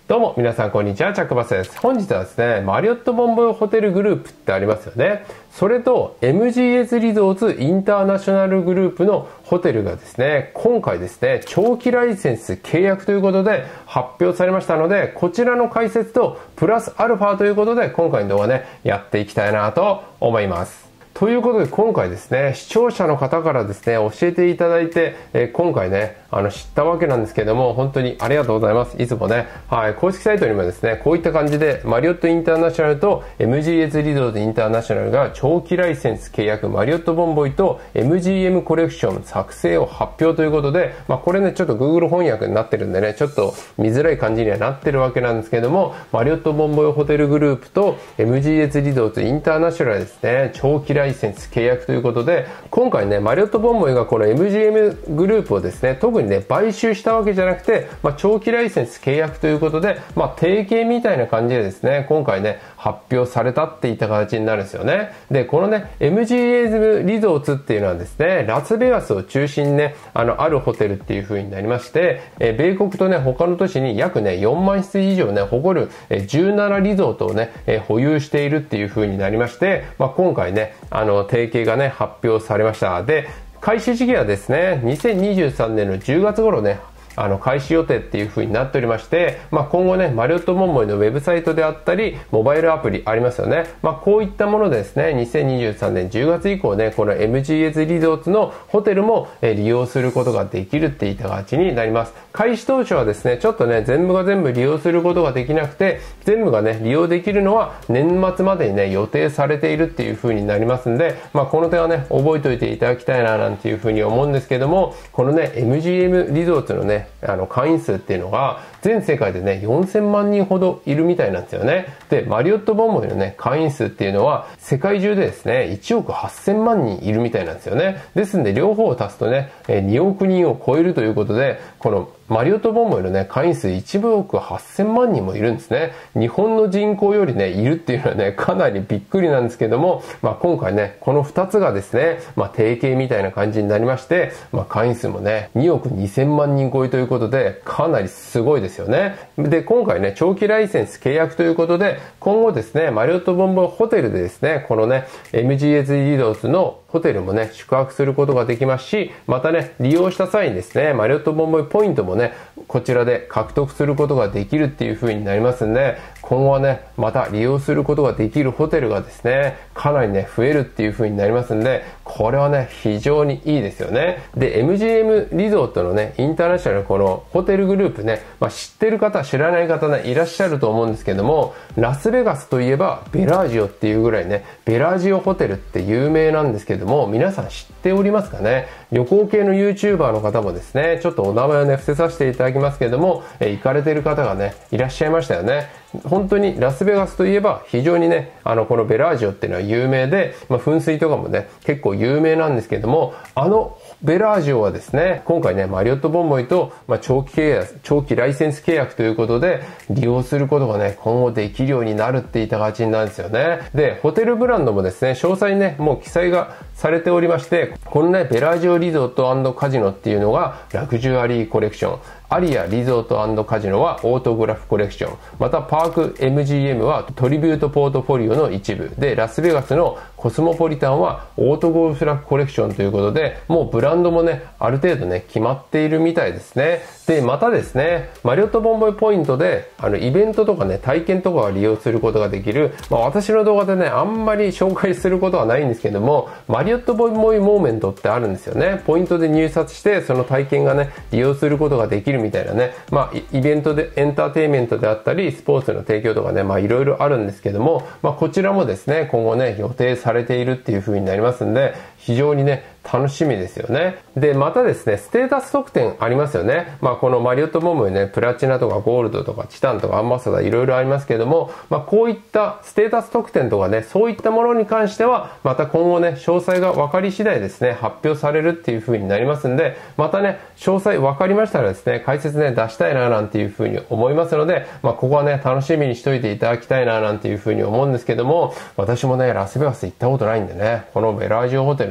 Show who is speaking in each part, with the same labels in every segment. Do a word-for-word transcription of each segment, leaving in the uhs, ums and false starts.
Speaker 1: どうも皆さんこんにちは、チャックバスです。本日はですね、マリオットボンボイホテルグループってありますよね。それと エムジーエス リゾーツインターナショナルグループのホテルがですね、今回ですね、長期ライセンス契約ということで発表されましたので、こちらの解説とプラスアルファということで今回の動画ね、やっていきたいなと思います。ということで今回ですね、視聴者の方からですね、教えていただいて、えー、今回ね、あの知ったわけなんですけども、本当にありがとうございます。いつもね、はい、公式サイトにもですね、こういった感じでマリオットインターナショナルと エムジーエス リゾートインターナショナルが長期ライセンス契約マリオットボンボイと エムジーエム コレクション作成を発表ということで、まあこれね、ちょっと Google 翻訳になってるんでね、ちょっと見づらい感じにはなってるわけなんですけども、マリオットボンボイホテルグループと エムジーエス リゾートインターナショナルですね、長期ライセンス契約ということで、今回ね、マリオットボンボイがこの エムジーエム グループをですね、特にね、買収したわけじゃなくて、まあ、長期ライセンス契約ということで、まあ、提携みたいな感じでですね、今回ね、発表されたっていった形になるんですよね。で、このね、エムジーエス リゾーツっていうのはですね、ラスベガスを中心にね、あの、あるホテルっていう風になりまして、え米国とね、他の都市に約ね、よんまんしつ以上ね、誇る、えじゅうななリゾートをね、え保有しているっていう風になりまして、まあ、今回ね、あの、提携がね、発表されました。で、開始時期はですね、にせんにじゅうさんねんのじゅうがつ頃ね、あの開始予定っていう風になっておりまして、まあ、今後ね、マリオットボンボイのウェブサイトであったり、モバイルアプリありますよね。まあ、こういったものでですね、にせんにじゅうさんねんじゅうがつ以降ね、この エムジーエス リゾーツのホテルも利用することができるっていった形になります。開始当初はですね、ちょっとね、全部が全部利用することができなくて、全部がね、利用できるのは年末までにね、予定されているっていう風になりますんで、まあ、この点はね、覚えておいていただきたいな、なんていう風に思うんですけども、このね、エムジーエム リゾーツのね、あの、会員数っていうのが全世界でねよんせんまんにんほどいるみたいなんですよね。で、マリオットボンボイのね会員数っていうのは世界中でですねいちおくはっせんまんにんいるみたいなんですよね。ですんで両方を足すとねにおくにんを超えるということで、このマリオットボンボイのね会員数いちおくはっせんまんにんもいるんですね。日本の人口よりねいるっていうのはねかなりびっくりなんですけども、まあ、今回ねこのふたつがですね、まあ、提携みたいな感じになりまして、まあ、会員数もねにおくにせんまんにん超えということでかなりすごいですよね。で、今回ね長期ライセンス契約ということで、今後ですねマリオットボンボイホテルでですねこのね エムジーエス リゾーツのホテルもね宿泊することができますし、またね利用した際にですねマリオットボンボイポイントもねこちらで獲得することができるっていう風になりますんで、今後はねまた利用することができるホテルがですねかなりね増えるっていう風になりますんで、これはね非常にいいですよね。で、 エムジーエム リゾートのねインターナショナルこのホテルグループね、まあ、知ってる方知らない方ねいらっしゃると思うんですけども、ラスベガスといえばベラージオっていうぐらいねベラージオホテルって有名なんですけども、皆さん知っておりますかね。旅行系の YouTuber の方もですねちょっとお名前をね伏せさせていただきますけども、え行かれてる方がねいらっしゃいましたよね。本当にラスベガスといえば非常にねあのこのベラージオっていうのは有名で、まあ、噴水とかもね結構有名なんですけども、あのベラージオはですね今回ねマリオットボンボイと、まあ、長期契約長期ライセンス契約ということで利用することがね今後できるようになるっていった形になるんですよね。で、ホテルブランドもですね詳細にねもう記載がされておりまして、このねベラージオリゾート&カジノっていうのがラグジュアリーコレクション、アリアリゾート&カジノはオートグラフコレクション、またパーク エムジーエム はトリビュートポートフォリオの一部で、ラスベガスのコスモポリタンはオートゴルフラフコレクションということで、もうブランドもねある程度ね決まっているみたいですね。で、またですねマリオットボンボイポイントであのイベントとかね体験とかを利用することができる、まあ、私の動画でねあんまり紹介することはないんですけども、マリオットボンボイモーメントってあるんですよね。ポイントで入札してその体験がね利用することができるみたいなね、まあイベントでエンターテインメントであったりスポーツの提供とかね、まあいろいろあるんですけども、まあこちらもですね今後ね予定されているっていう風になりますんで、非常にね楽しみですよね。で、またですねステータス特典ありますよね。まあこのマリオットボンボイねプラチナとかゴールドとかチタンとかアンバサダーいろいろありますけども、まあこういったステータス特典とかねそういったものに関してはまた今後ね詳細が分かり次第ですね発表されるっていう風になりますんで、またね詳細分かりましたらですね解説ね出したいななんていう風に思いますので、まあここはね楽しみにしといていただきたいななんていう風に思うんですけども、私もねラスベガス行ったことないんでねこのベラージオホテルね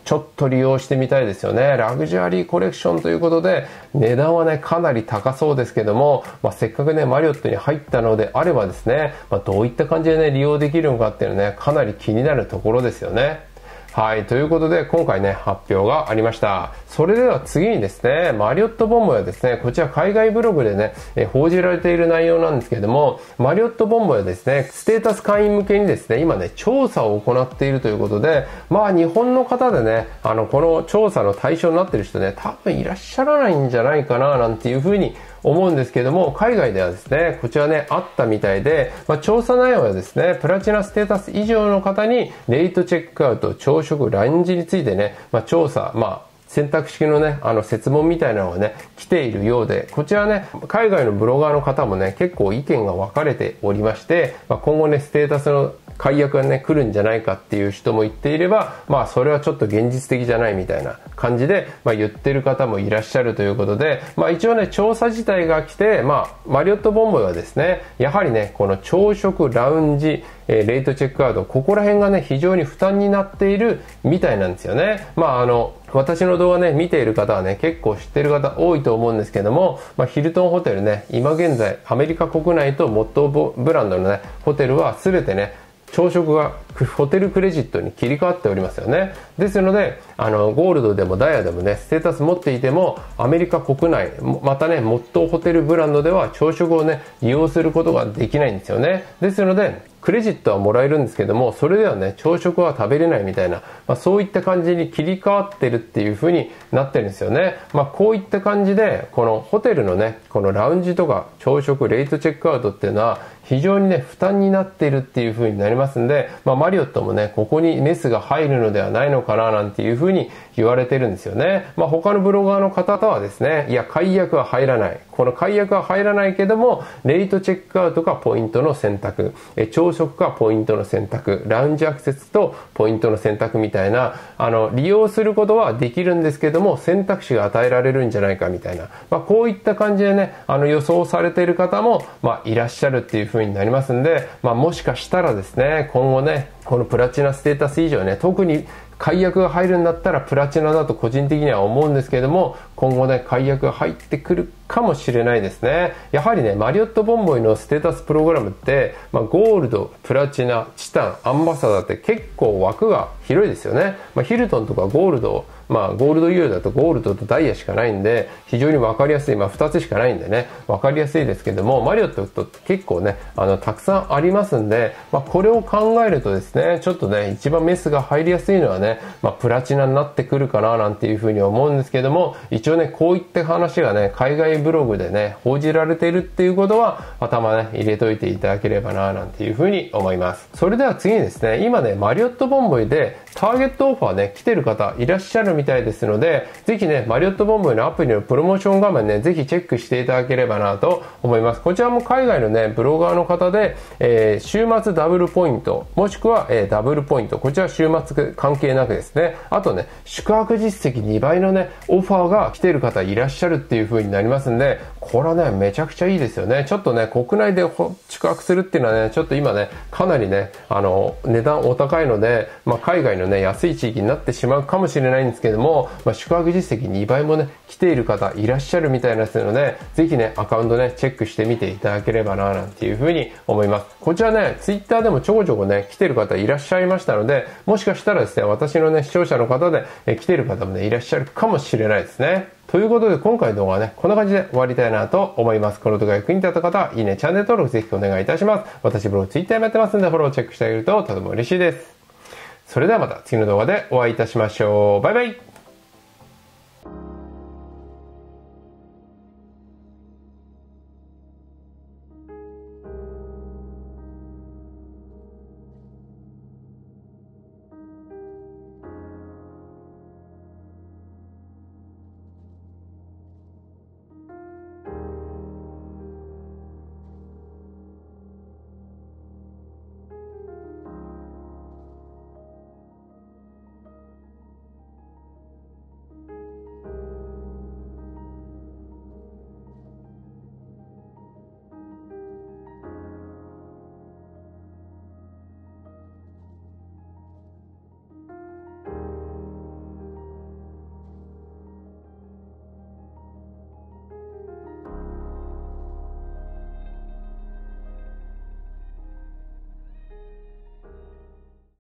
Speaker 1: ちょっと利用してみたいですよね。ラグジュアリーコレクションということで、値段はね、かなり高そうですけども、まあ、せっかくね、マリオットに入ったのであればですね、まあ、どういった感じでね、利用できるのかっていうのはね、かなり気になるところですよね。はい。ということで、今回ね、発表がありました。それでは次にですね、マリオットボンボイはですね、こちら海外ブログでね、え報じられている内容なんですけれども、マリオットボンボイはですね、ステータス会員向けにですね、今ね、調査を行っているということで、まあ日本の方でね、あの、この調査の対象になっている人ね、多分いらっしゃらないんじゃないかな、なんていうふうに思うんですけども、海外ではですね、こちらね、あったみたいで、まあ、調査内容はですね、プラチナステータス以上の方に、レイトチェックアウト、朝食、ランジについてね、まあ、調査、まあ、選択式のね、あの、設問みたいなのがね、来ているようで、こちらね、海外のブロガーの方もね、結構意見が分かれておりまして、まあ、今後ね、ステータスの解約がね、来るんじゃないかっていう人も言っていれば、まあそれはちょっと現実的じゃないみたいな感じで、まあ言ってる方もいらっしゃるということで、まあ一応ね、調査自体が来て、まあマリオットボンボイはですね、やはりね、この朝食、ラウンジ、えー、レイトチェックアウト、ここら辺がね、非常に負担になっているみたいなんですよね。まああの、私の動画ね、見ている方はね、結構知ってる方多いと思うんですけども、まあ、ヒルトンホテルね、今現在、アメリカ国内とモットーブランドのね、ホテルは全てね、朝食がホテルクレジットに切り替わっておりますよね。ですので、あの、ゴールドでもダイヤでもね、ステータス持っていても、アメリカ国内、またね、モットーホテルブランドでは朝食をね、利用することができないんですよね。ですので、クレジットはもらえるんですけども、それではね、朝食は食べれないみたいな、まあ、そういった感じに切り替わってるっていう風になってるんですよね。まあ、こういった感じで、このホテルのね、このラウンジとか朝食、レイトチェックアウトっていうのは、非常にね、負担になっているっていう風になりますんで、まあ、マリオットもね、ここにメスが入るのではないのかな、なんていう風に言われてるんですよね。まあ、他のブロガーの方とはですね、いや、解約は入らない。この解約は入らないけども、レイトチェックアウトかポイントの選択、え朝食かポイントの選択、ラウンジアクセスとポイントの選択みたいな、あの、利用することはできるんですけども、選択肢が与えられるんじゃないかみたいな、まあ、こういった感じでね、あの、予想されている方も、まあ、いらっしゃるっていう風になりますんで、まあ、もしかしたらですね、今後ね、このプラチナステータス以上ね、特に解約が入るんだったらプラチナだと個人的には思うんですけれども、今後ね、解約が入ってくるかもしれないですね。やはりね、マリオットボンボイのステータスプログラムって、まあ、ゴールド、プラチナ、チタン、アンバサダーって結構枠が広いですよね。まあ、ヒルトンとかゴールド、まあ、ゴールドユーだとゴールドとダイヤしかないんで、非常に分かりやすい。まあ、ふたつしかないんでね、分かりやすいですけども、マリオットと結構ね、あの、たくさんありますんで、まあ、これを考えるとですね、ちょっとね、一番メスが入りやすいのはね、まあ、プラチナになってくるかな、なんていうふうに思うんですけども、一応ね、こういった話がね、海外ブログでね、報じられているっていうことは、頭ね、入れといていただければな、なんていうふうに思います。それでは次にですね、今ね、マリオットボンボイで、ターゲットオファーね、来てる方いらっしゃるみたいですので、ぜひね、マリオットボンボイのアプリのプロモーション画面ね、ぜひチェックしていただければなと思います。こちらも海外のね、ブロガーの方で、えー、週末ダブルポイント、もしくは、えー、ダブルポイント、こちら週末関係なくですね、あとね、宿泊実績にばいのね、オファーが来てる方いらっしゃるっていう風になりますんで、これはね、めちゃくちゃいいですよね。ちょっとね、国内で宿泊するっていうのはね、ちょっと今ね、かなりね、あの、値段お高いので、まあ、海外のね、安い地域になってしまうかもしれないんですけども、まあ、宿泊実績にばいもね、来ている方いらっしゃるみたいですので、ぜひね、アカウントね、チェックしてみていただければな、なんていう風に思います。こちらね、ツイッターでもちょこちょこね、来てる方いらっしゃいましたので、もしかしたらですね、私のね、視聴者の方で、え来てる方もね、いらっしゃるかもしれないですね。ということで、今回の動画はね、こんな感じで終わりたいなと思います。この動画が役に立った方は、いいね、チャンネル登録ぜひお願いいたします。私ブログ、ツイッターもやってますんで、フォローチェックしてあげるととても嬉しいです。それではまた次の動画でお会いいたしましょう。バイバイ。